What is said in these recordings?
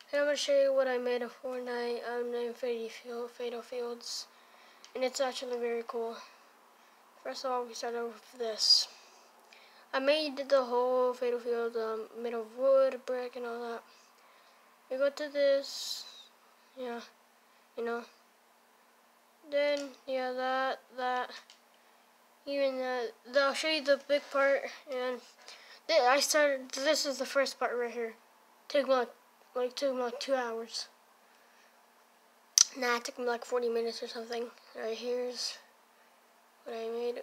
And I'm going to show you what I made of Fortnite. I'm named fadlefealds, and it's actually very cool. First of all, we start off with this. I made the whole fadlefealds made of wood, brick, and all that. We go to this, yeah, you know. Then, yeah, that, even that. I'll show you the big part, and this is the first part right here. Took me like 2 hours. Nah, it took me like 40 minutes or something. Alright, here's what I made.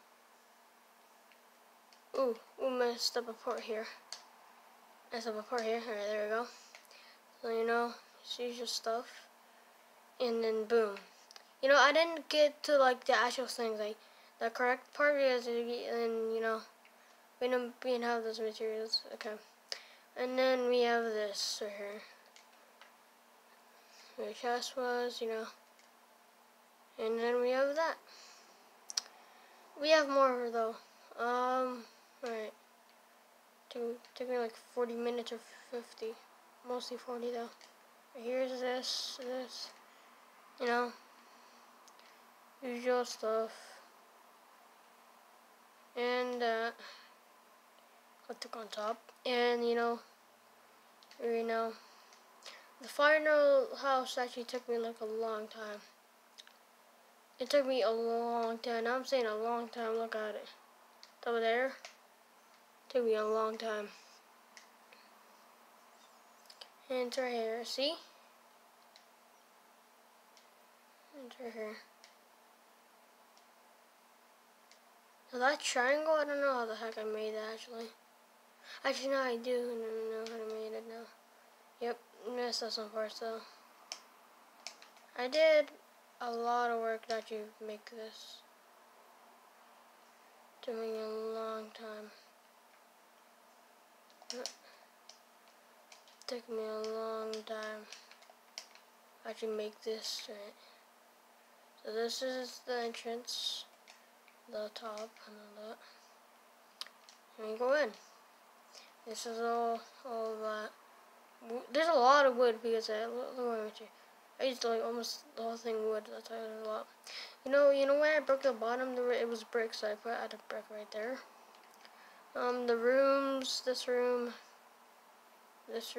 Ooh, messed up a part here. Alright, there we go. So, you know, just use your stuff. And then boom. You know, I didn't get to like the actual things, like the correct part is, and you know, we didn't have those materials. Okay. And then we have this right here. Where the chest was, you know. And then we have that. We have more though. Alright. Took me like 40 minutes or 50. Mostly 40 though. Here's this. You know. Usual stuff. And I took on top. And you know, the final house actually took me like a long time. It took me a long time. Now I'm saying a long time. Look at it. Over there. It took me a long time. And it's right here. See? It's right here. So that triangle, I don't know how the heck I made that actually. Actually, no, I do know how I made it now. Yep, messed up some parts though. I did a lot of work to actually make this. It took me a long time. It took me a long time to actually make this, right? So this is the entrance, the top, and all that. And we go in. This is all that. There's a lot of wood because I used like almost the whole thing wood. That's why there's a lot. You know where I broke the bottom? It was brick, so I added a brick right there. The rooms, this room. This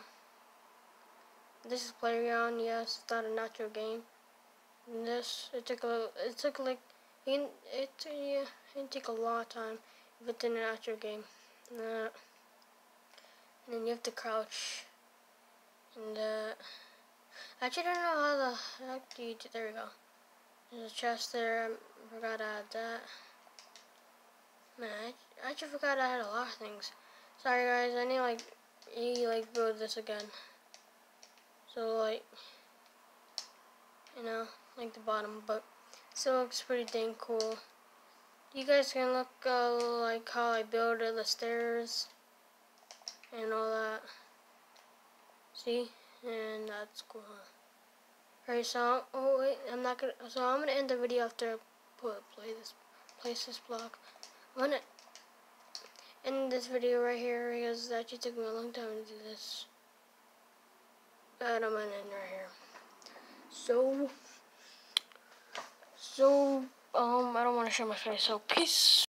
is playground. Yes, it's not a natural game. And this, it took like, it didn't take a lot of time if it's in an actual game. And then you have to crouch. And I actually don't know how the heck do you do. There we go. There's a chest there. I forgot to add that. Man, I actually forgot I had a lot of things. Sorry guys, I need like build this again. So like, you know, like the bottom, but still looks pretty dang cool. You guys can look like how I build the stairs and all that. See, and that's cool. Alright, so I'm gonna end the video after I place this block. I'm gonna end this video right here because it actually took me a long time to do this. But I'm gonna end right here. So I don't want to show my face. So peace.